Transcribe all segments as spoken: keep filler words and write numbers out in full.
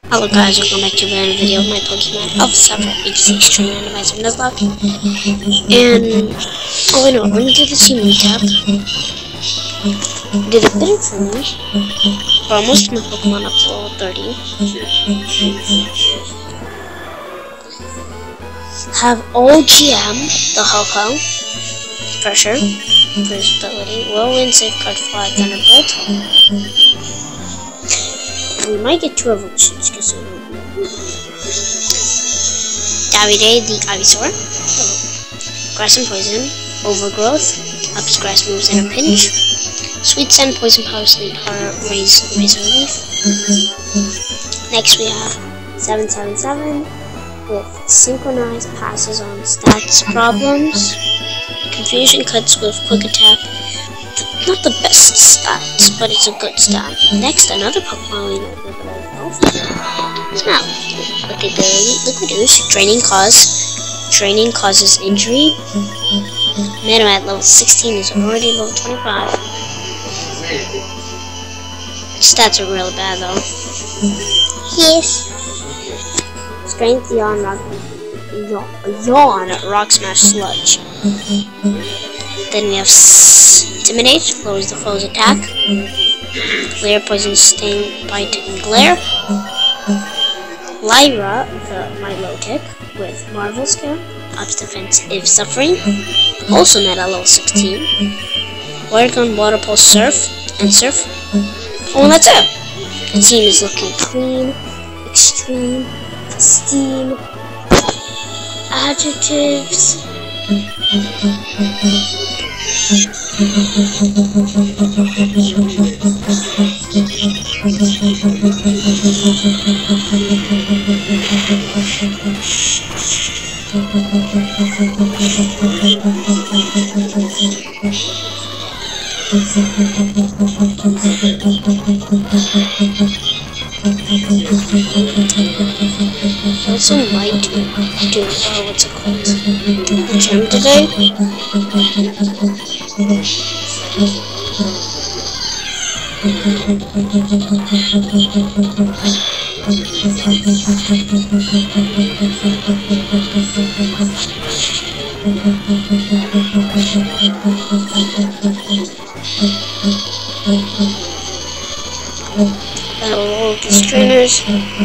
Hello guys, welcome back to another video of my Pokemon of several H C Extreme Randomizer Nuzlocke. And oh I know, let me do the team recap. Did a bit of training for most of my Pokemon up to level thirty. Have O G M, the Ho-Ho, Pressure, Visibility, Whirlwind, Safeguard, Fly, Thunderbolt. We might get two evolutions because it will be Davide, the Ivysaur, Grass and Poison, Overgrowth, ups grass moves in a pinch, Sweet Scent, Poison Power, Sleep Power, Raise, Razor Leaf. Next we have seven seven seven with Synchronized passes on stats problems, Confusion cuts with Quick Attack. Not the best stats, but it's a good stat. Next, another Pokemon we know about Smell. With the ability Liquiduce, Draining Cause. Draining causes injury. Madam at level sixteen is already level twenty-five. Stats are really bad though. Yes. Strength, Yawn, Rock, Yawn, Rock Smash, Sludge. Then we have Intimidate, lowers the foe's attack. Glare, Poison, Sting, Bite, and Glare. Lyra, the Milotic, with Marvel Scare, ups defense if suffering. Also met at level sixteen. Water Gun, Water Pulse, Surf, and Surf. Oh, and that's it! The team is looking clean, extreme, pristine. Adjectives. I also might do, uh, what's it called, the gym today. Battle all of these trainers.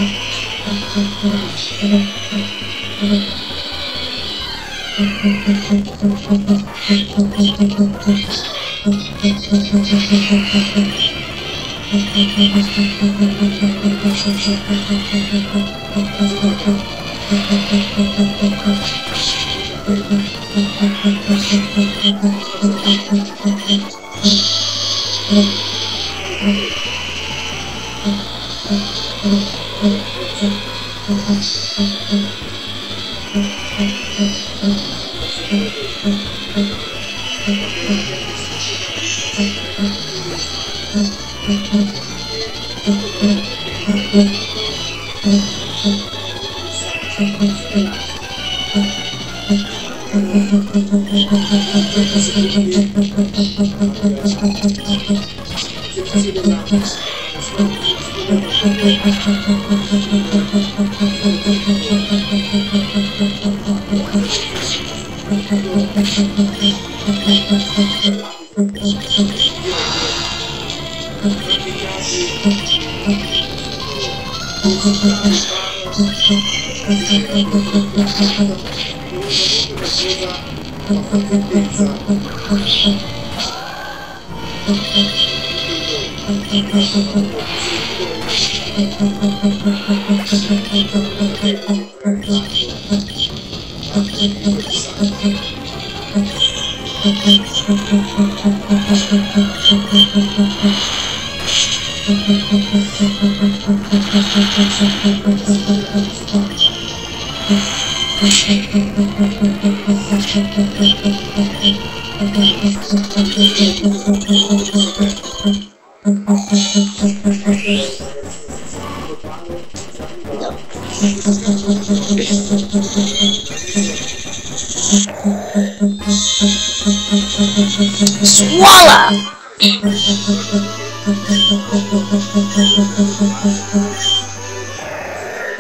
Swallow!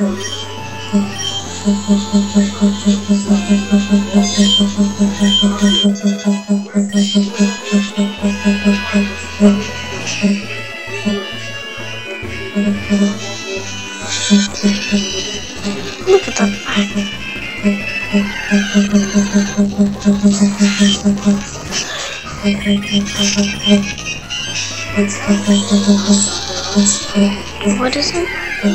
Look at that back. What is it?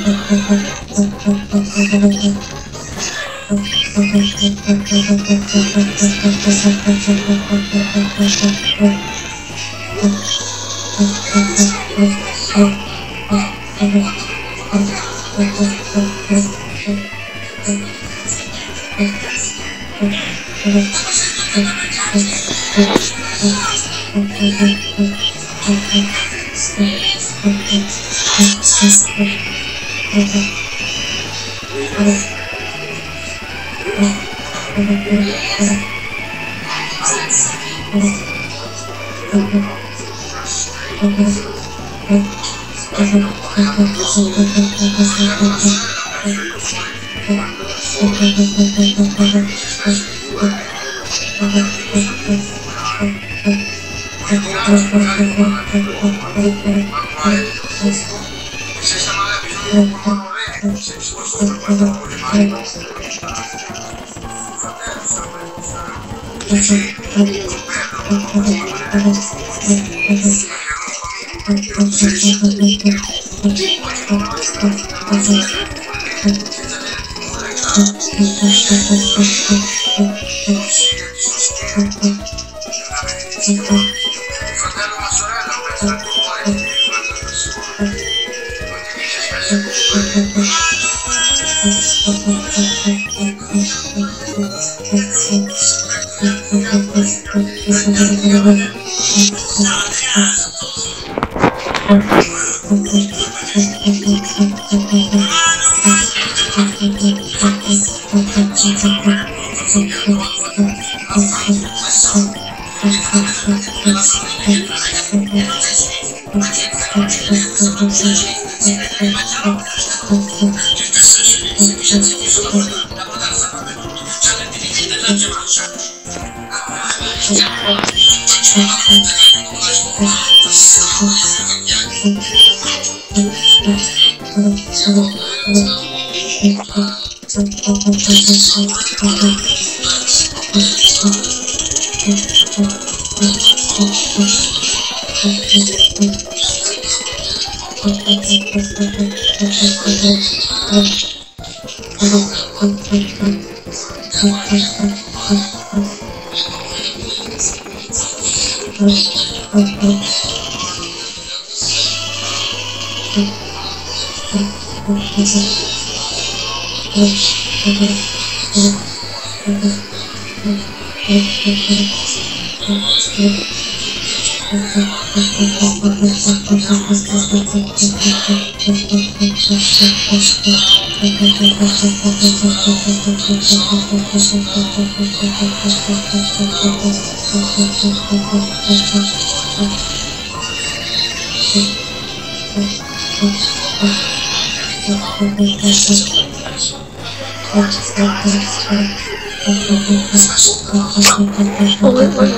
Oh, wait, wait.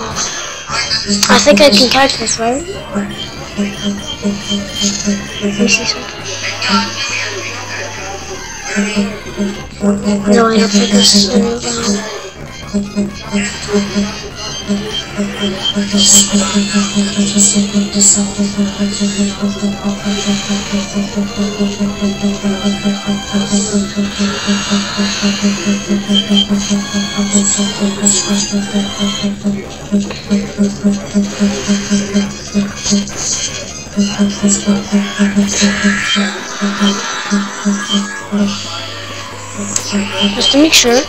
I think I can catch this, right? Let me see something. No, I don't think this is any down. Just to make sure.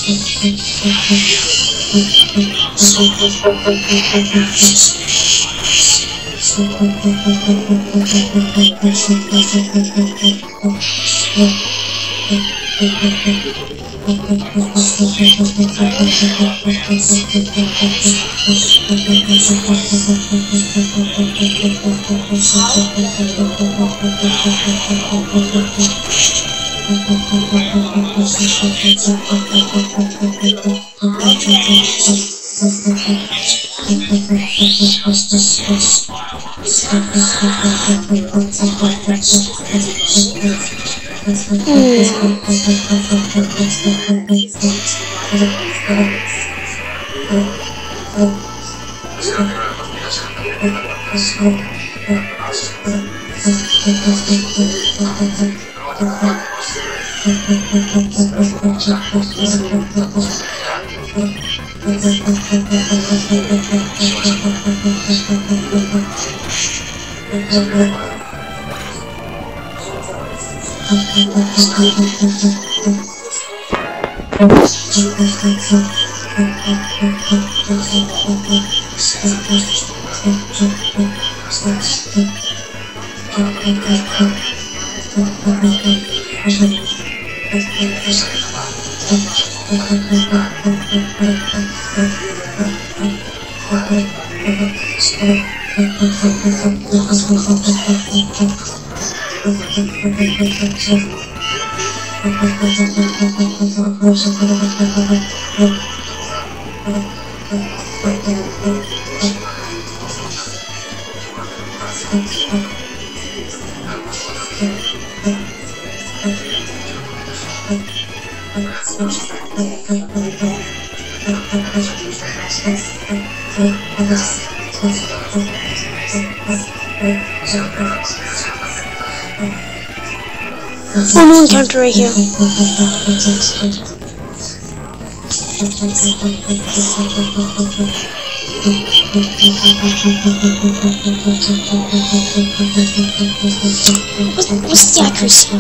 One more encounter right here. What's, what's the accuracy?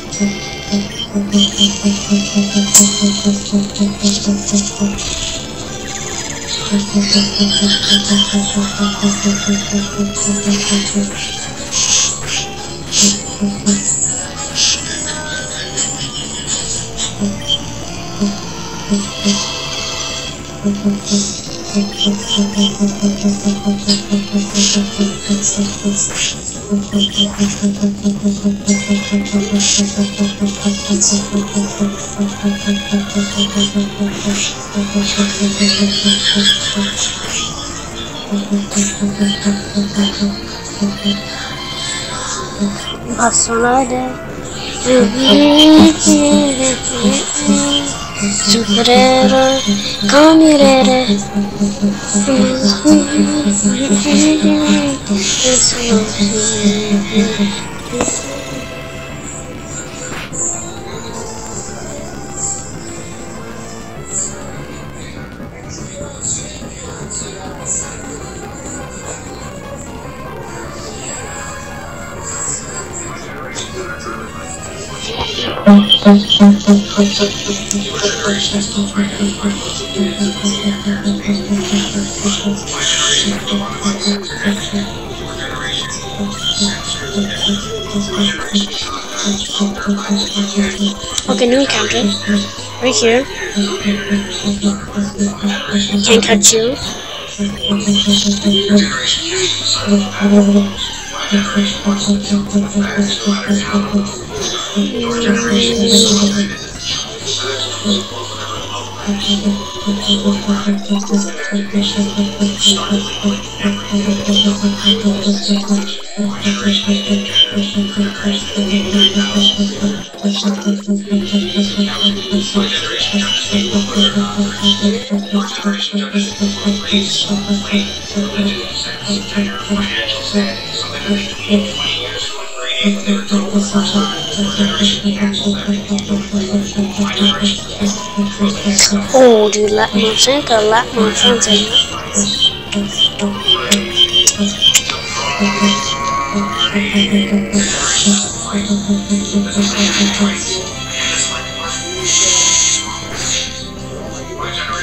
Bastonade. Superhéroe, camionero. Okay, new encounter. Right here. Can't catch you. Oh, dude, let my drink or let my friends in.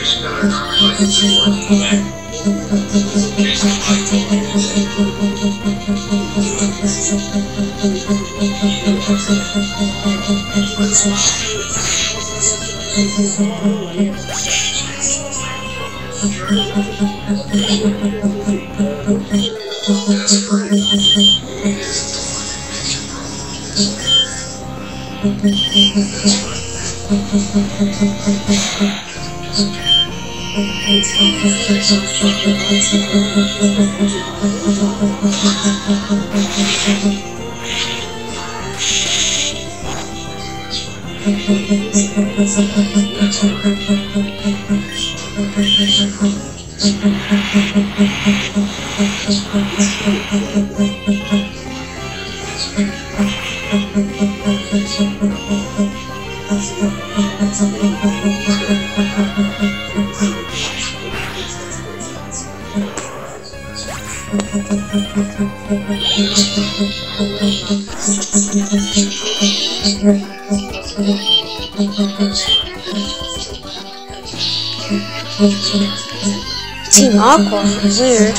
Team Aqua, weird.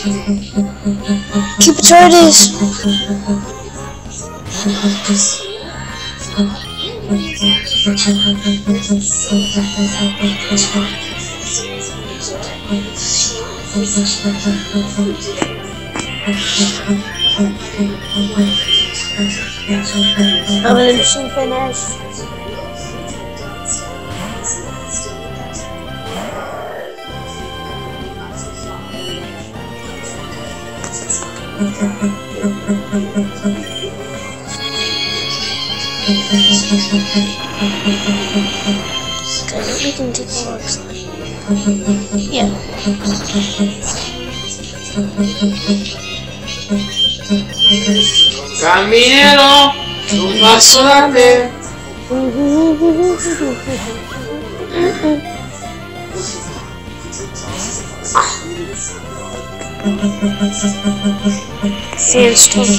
Cupid Tortoise. Evolution finish. Okay, we can take the looks like. Yeah. Caminero, un paso date. Sandstorm.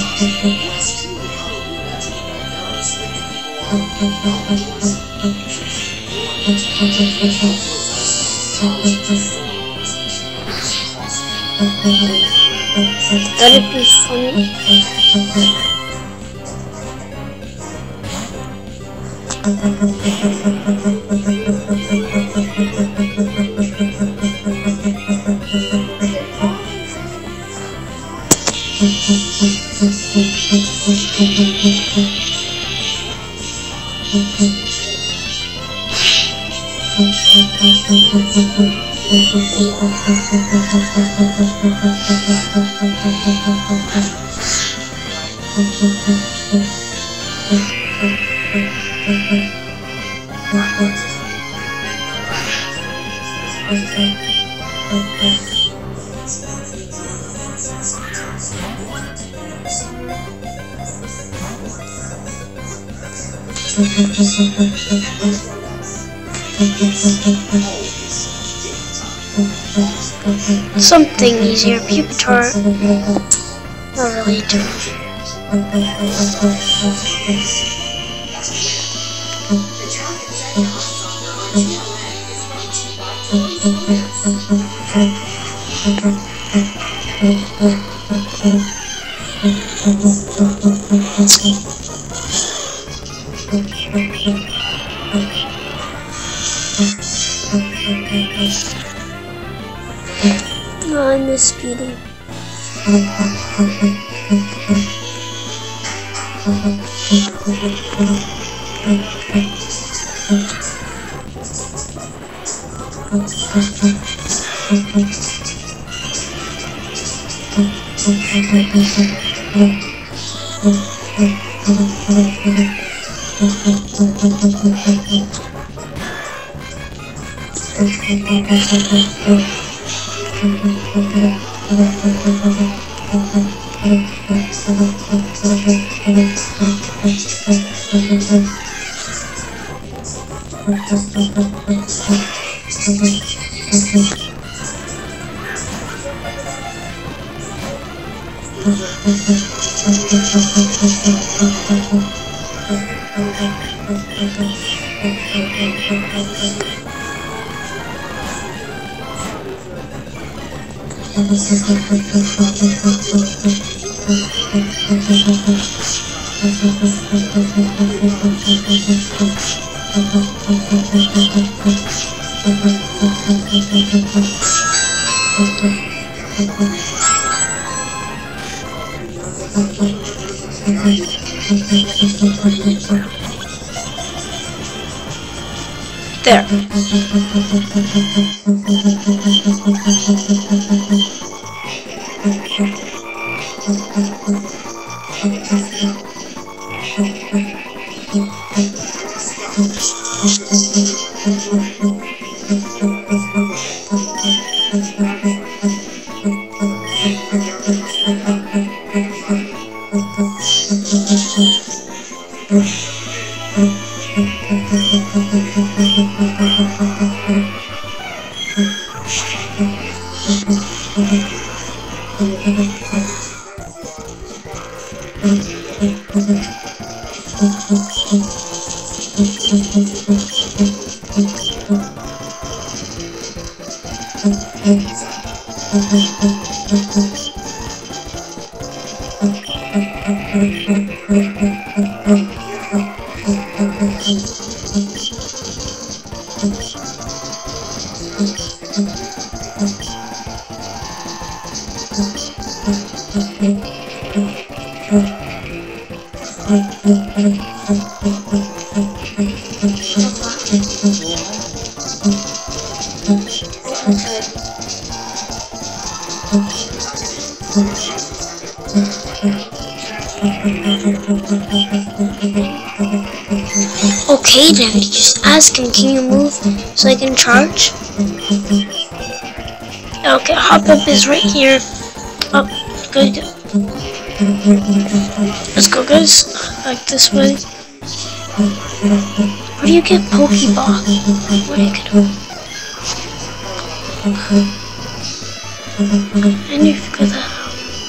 That'd be funny. Something easier, Pupitar. Not really too. Oh, I miss Speedy. There. Okay then, just ask him, can you move so I can charge? Okay, hop up is right here. Up, good. Let's go guys, like this way. Where do you get Pokeball? Where do you get them? I need to figure that out.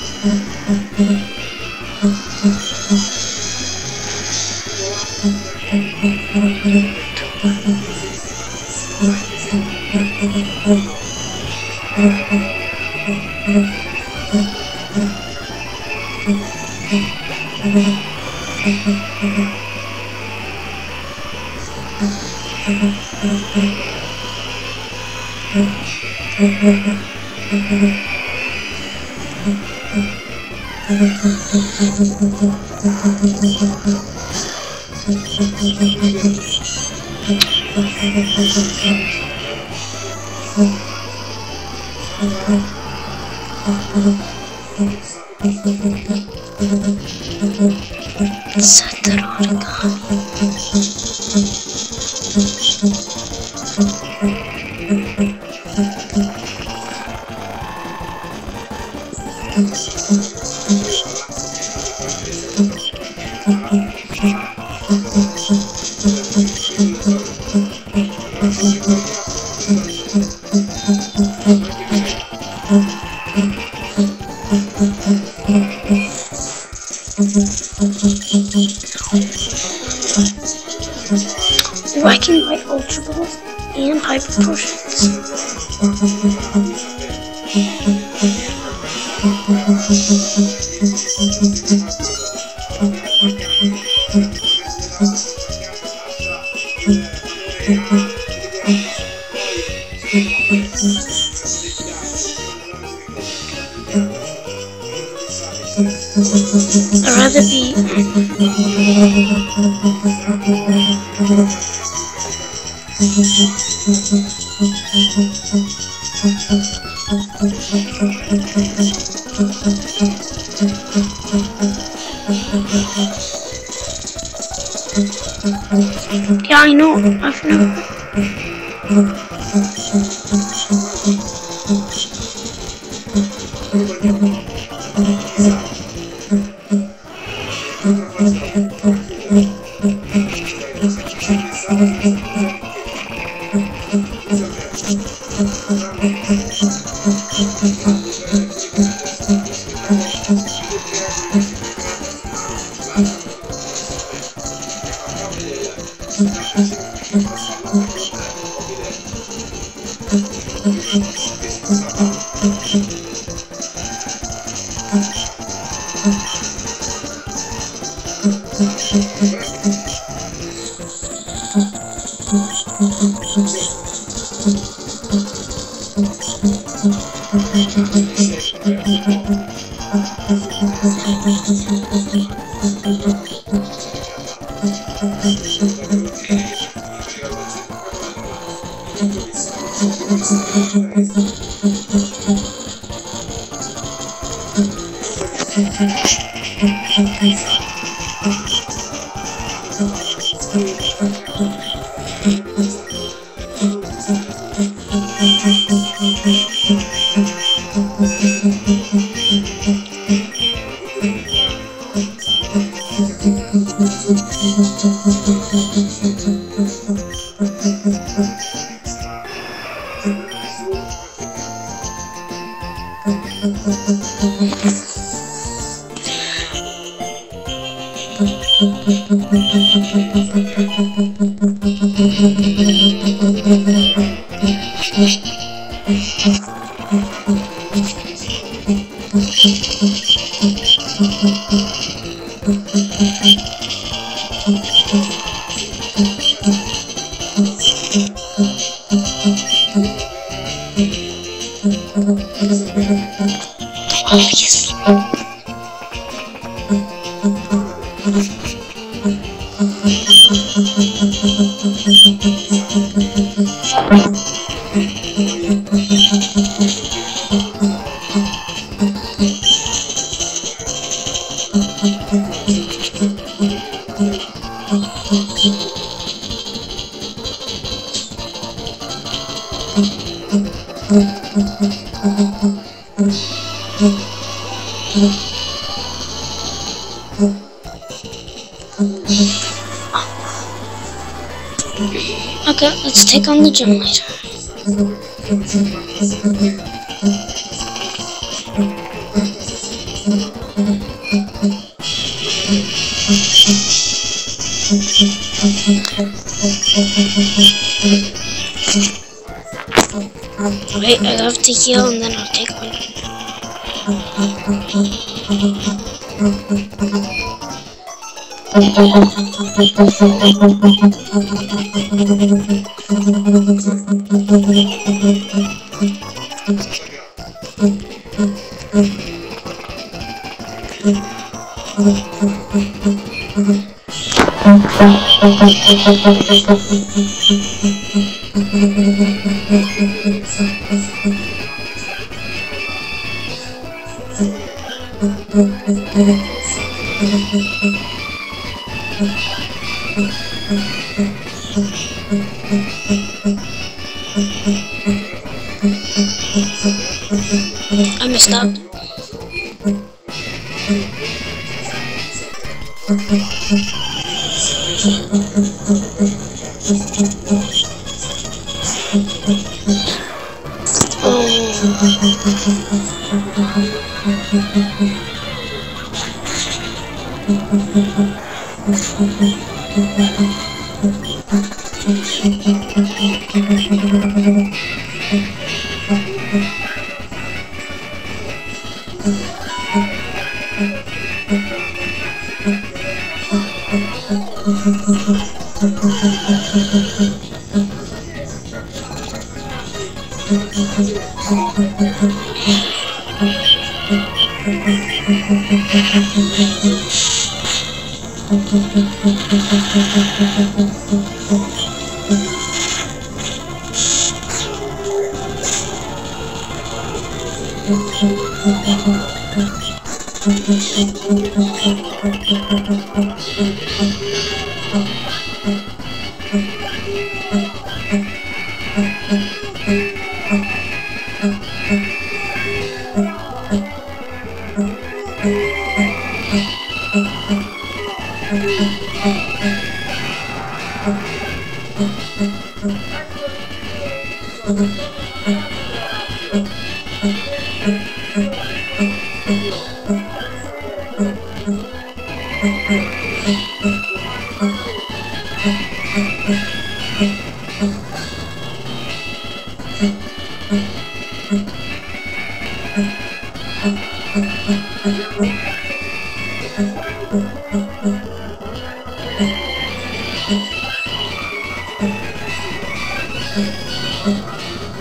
Set that on. Oh, I can buy Ultra Balls and Hyper Potions. I'd rather be yeah, I know. I've never. Oh, yes. Okay, let's take on the generator. Wait, I have to heal and then I'll take one. I messed up.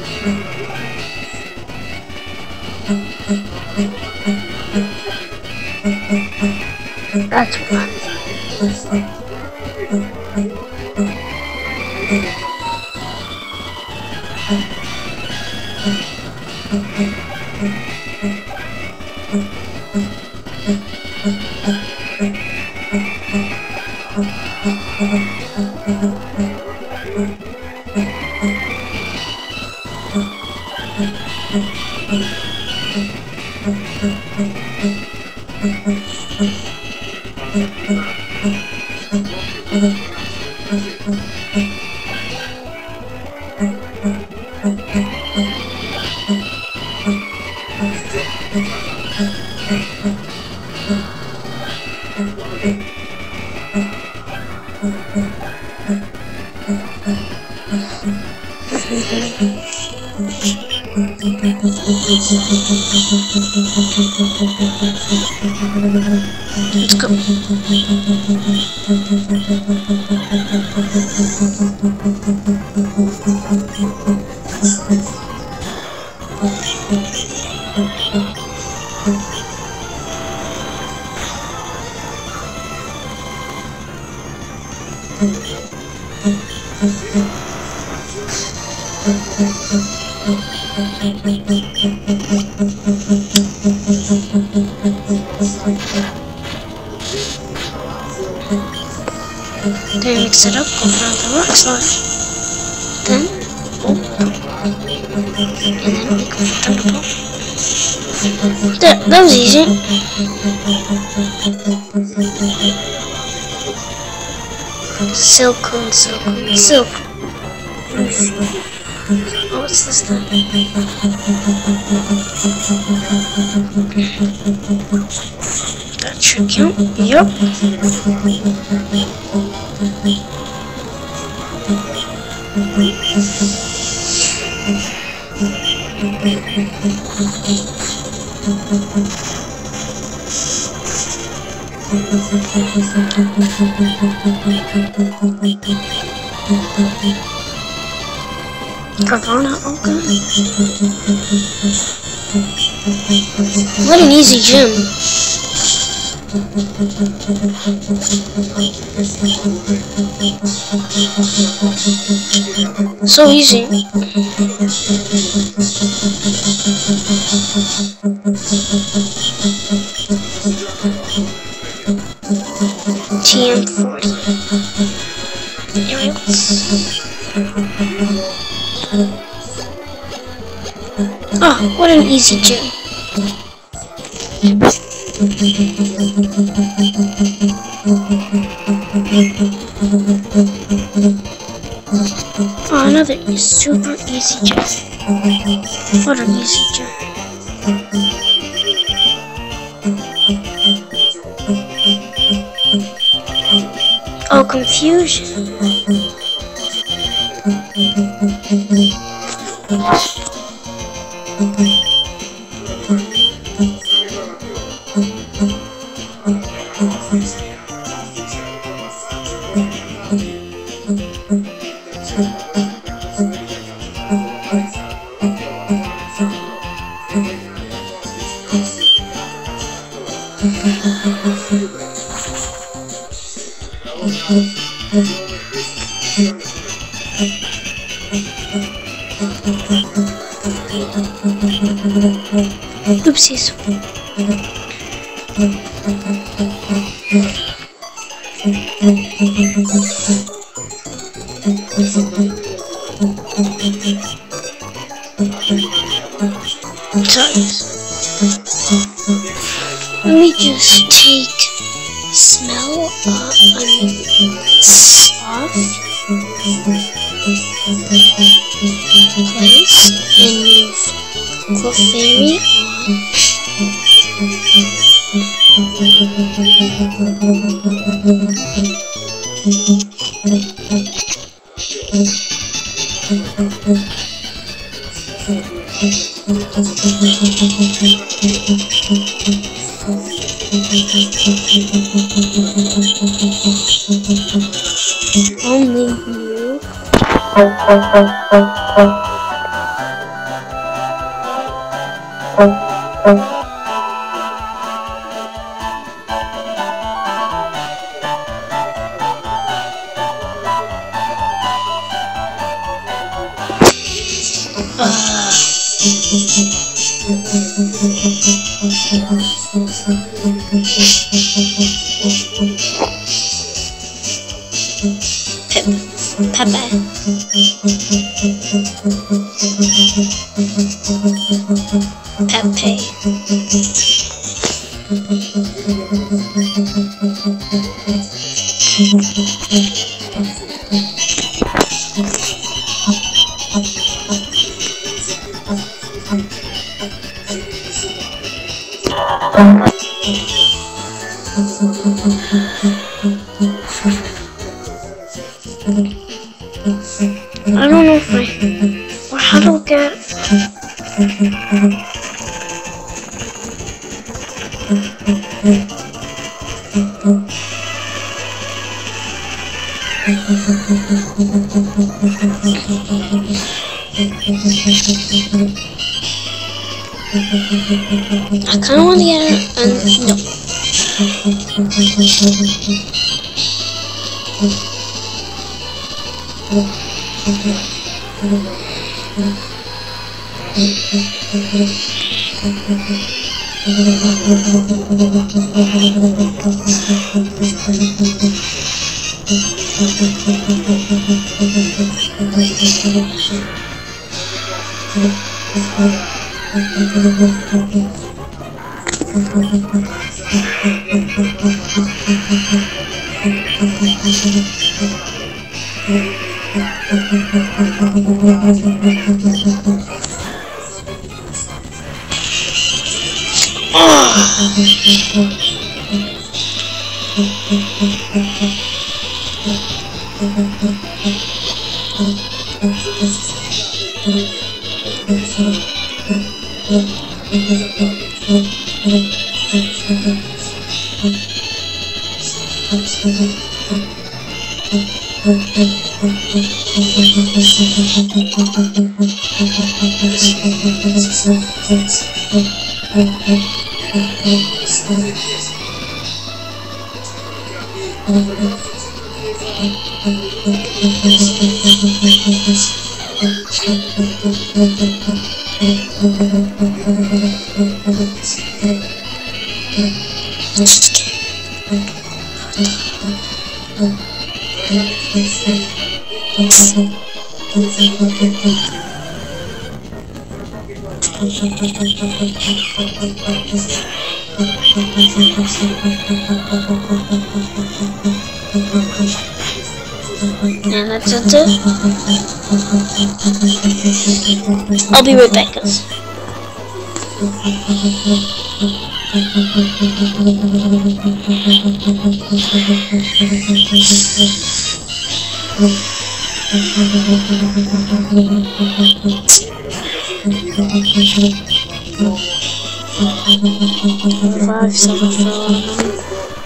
That's one. Let's go. Then mix it up, go around the rock slide. Then, oh, and then we go for thunderbolt. There, that was easy. Silicone, silicone, silk. Oh, what's this then? That should count. Yup. Corona, okay. What an easy gym. So easy. T M forty. Here we go. Oh, what an easy gym. Oh, another super easy gym. What an easy gym. Oh, confusion. Oopsies. Sorry. Let me just take smell of a soft place and move Clefairy only you. Pip, Pepe. Pepe. I don't know if I, or how to get. I kind of want to get it, and no. And that's it. I'll be right back, guys. Five, seven, seven.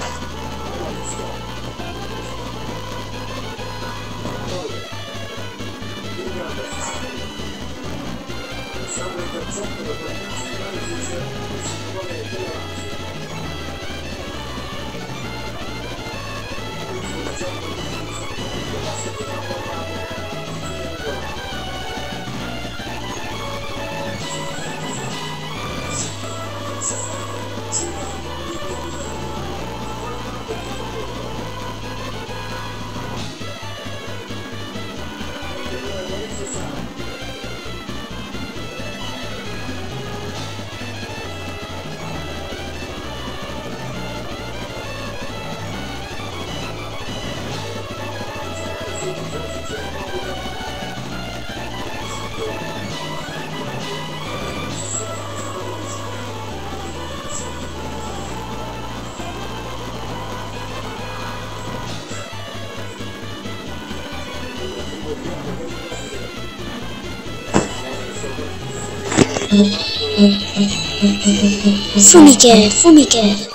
Fumigate, fumigate.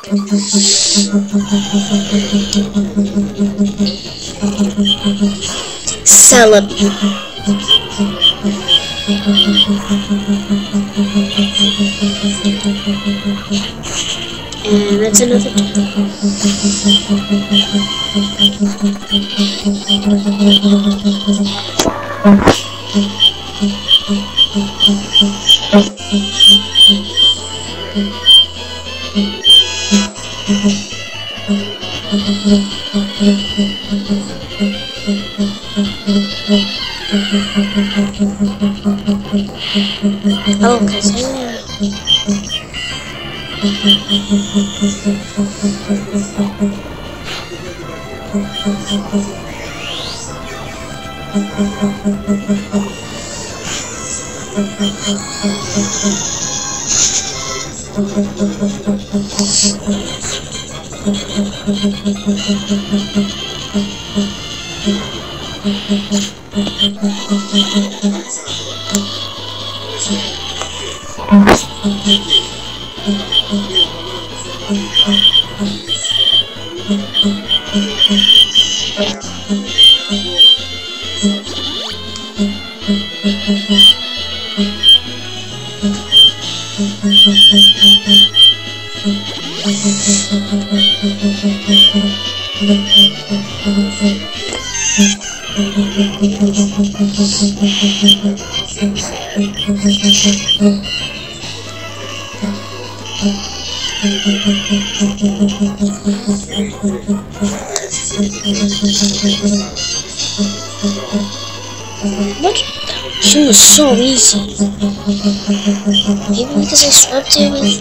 Salad. And that's another two. Oh, because I What? She was so easy. Maybe because I swept it with...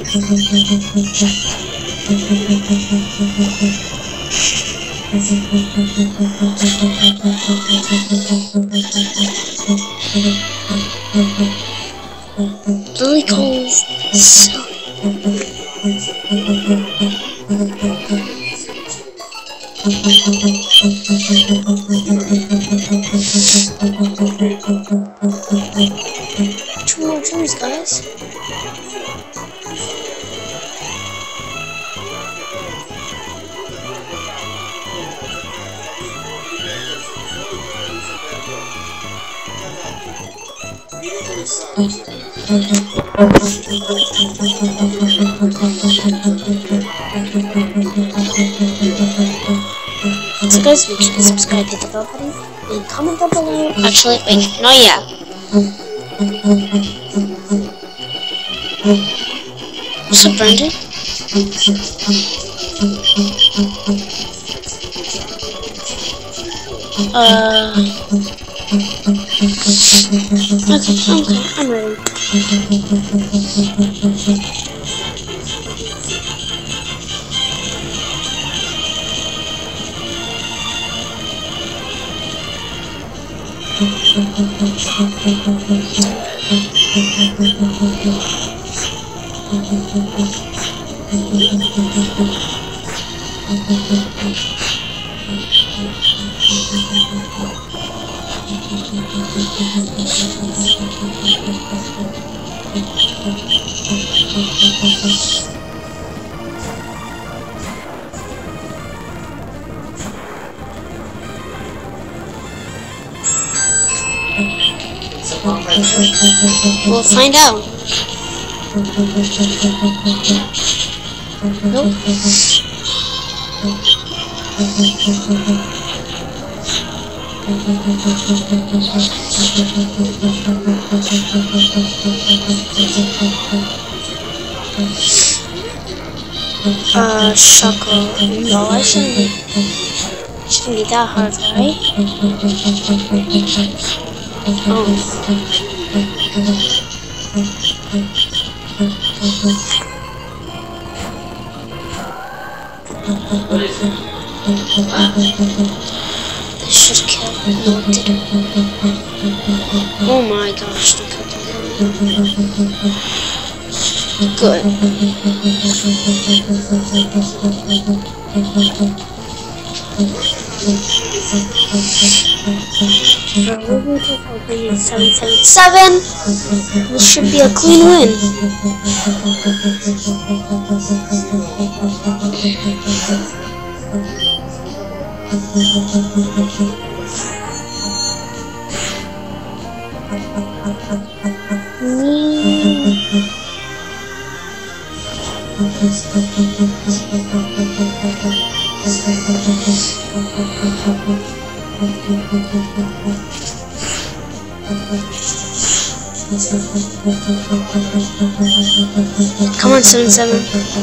Lily Cove. So... Two more dreams, guys. So guys, make sure to subscribe, hit the bell button, and comment down below. Actually, wait, not yet. What's up, Brandon? Uh... Okay, okay, I'm ready. We'll find out. Nope. Uh, Shako. No, I shouldn't. Shouldn't be that hard, right? Oh. This should kill. No, it didn't. Oh my gosh, look at that. Good. seven seven seven. This should be a clean win. Come on, seven seven.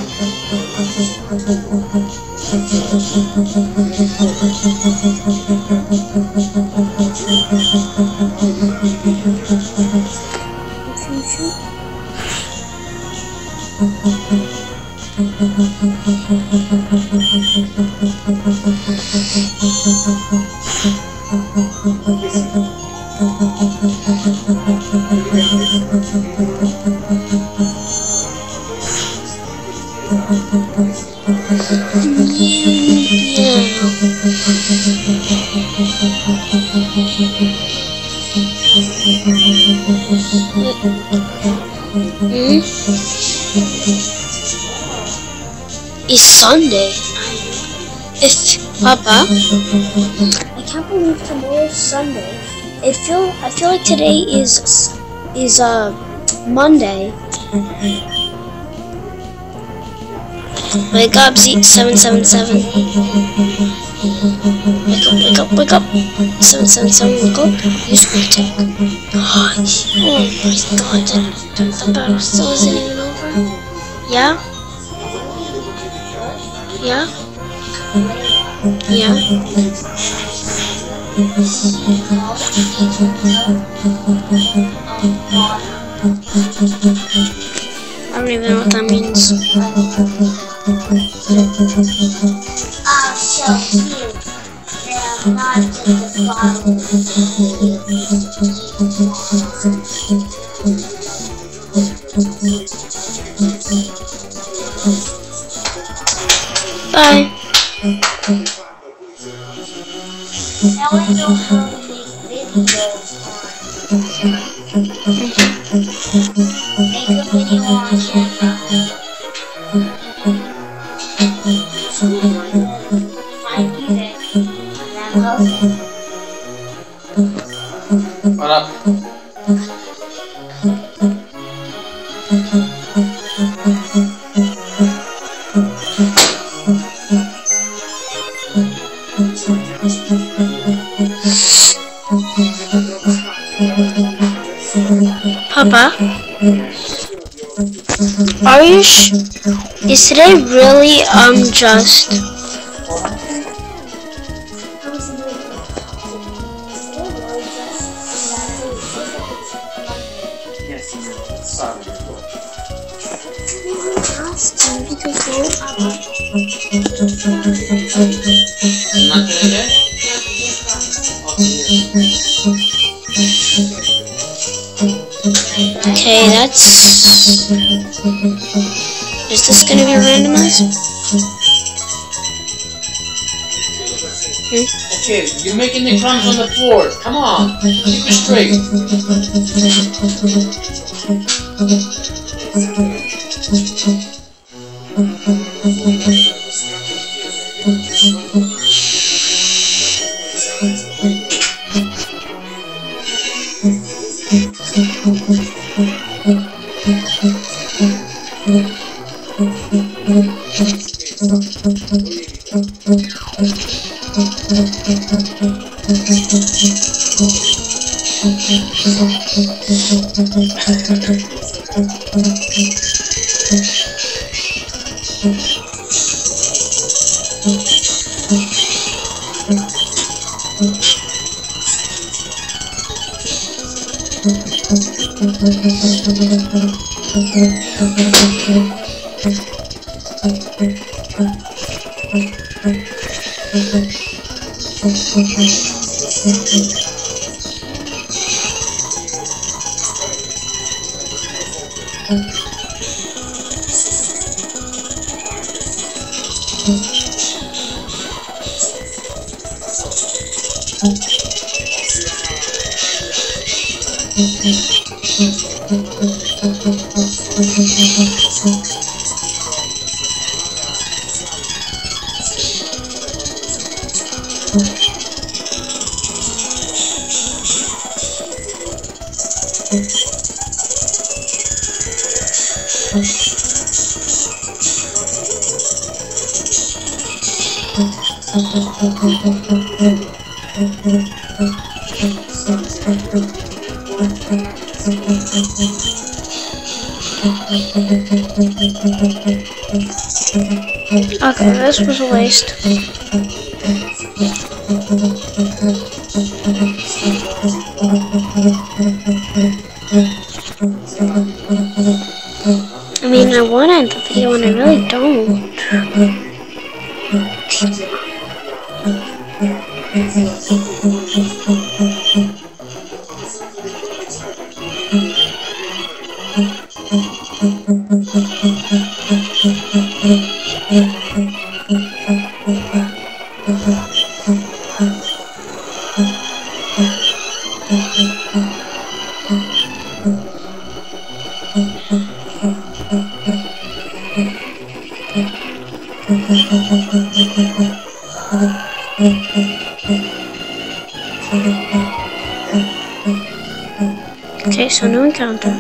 Mm? It's Sunday. If Papa, I can't believe tomorrow's Sunday. I feel I feel like today is is uh Monday. Wake up, Z seven seven seven. Wake up, wake up, wake up. Seven seven seven, wake up. Use quick tech. Oh my god, the battle still isn't even over. Yeah? Yeah? Yeah? I don't even know what that means. Oh, so cute. They're not the bottle. Bye. Now I know how to make videos on. Make a video on it. What up? Papa, are you sh is today really um just? Yes, sorry. Not today? Okay, that's. Is this gonna be randomized? Hmm? Okay, you're making the crumbs on the floor. Come on, keep it straight. Okay, this was a waste. I mean, I want to end the video and I really don't. Okay, so no encounter.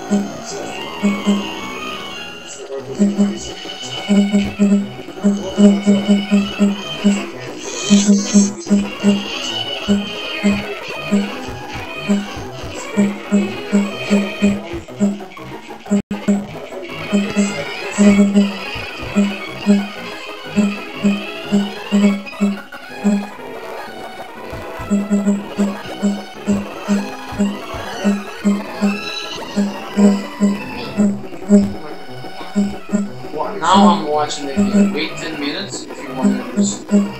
Well, now I'm watching the video. Wait ten minutes if you want to lose.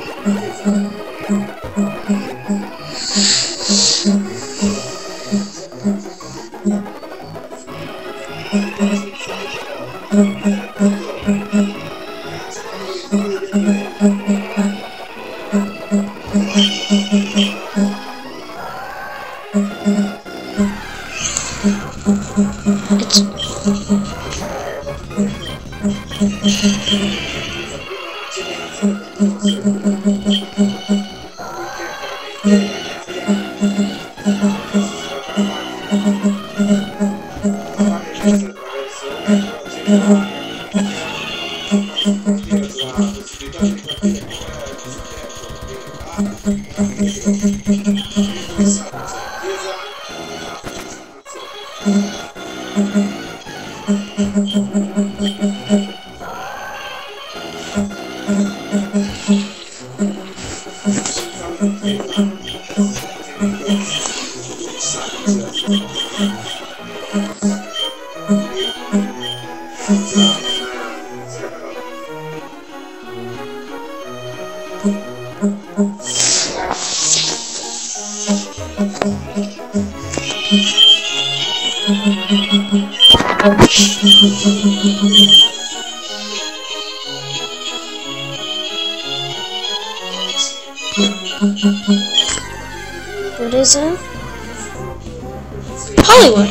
What is it? Hollywood!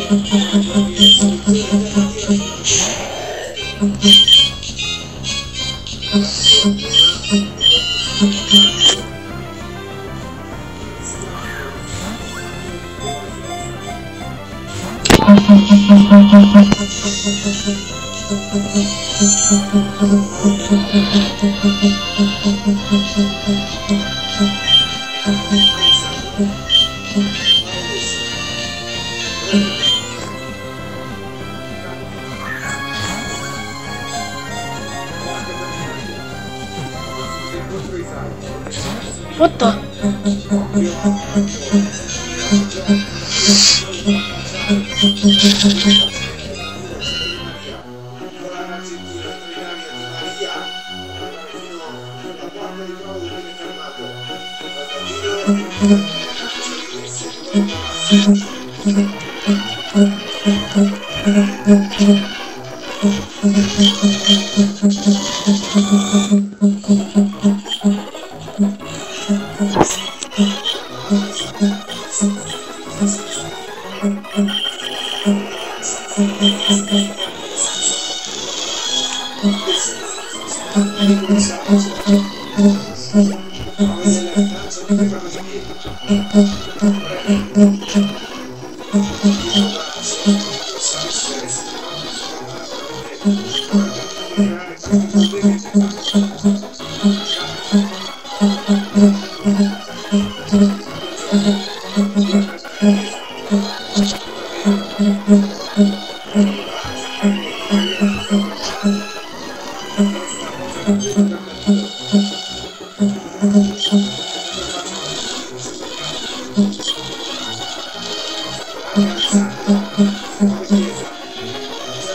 What the?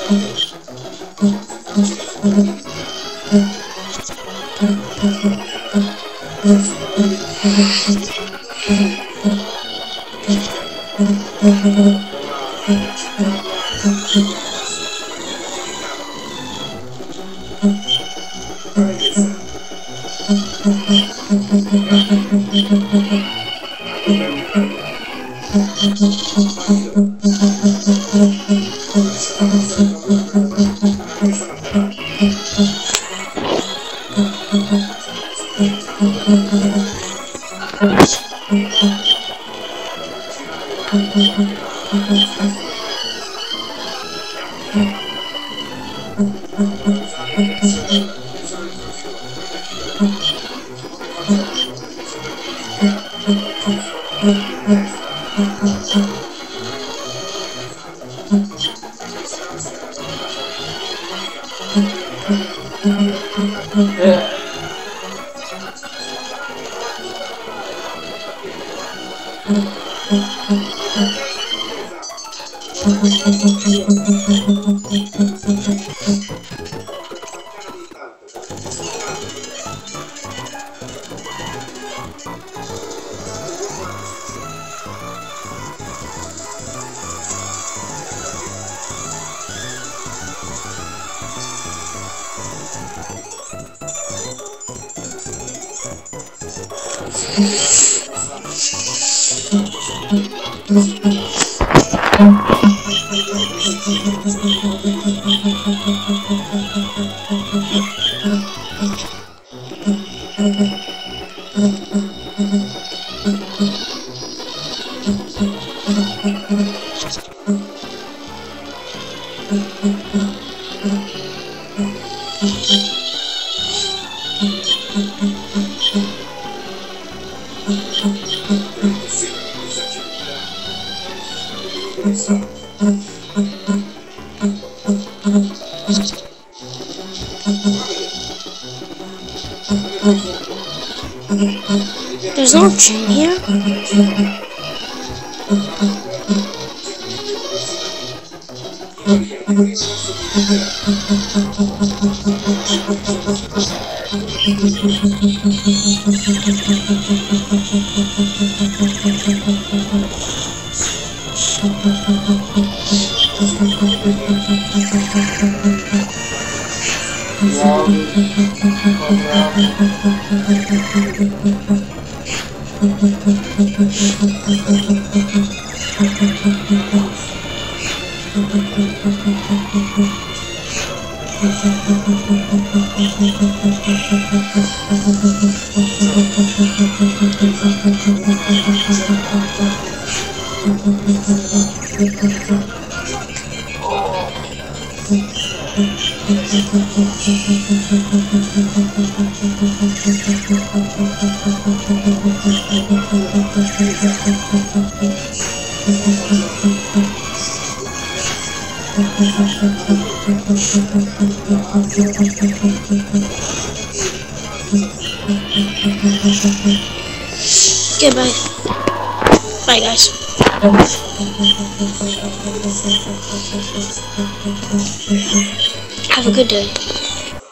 There's no gym here. Okay, bye. Bye, guys. Have a good day.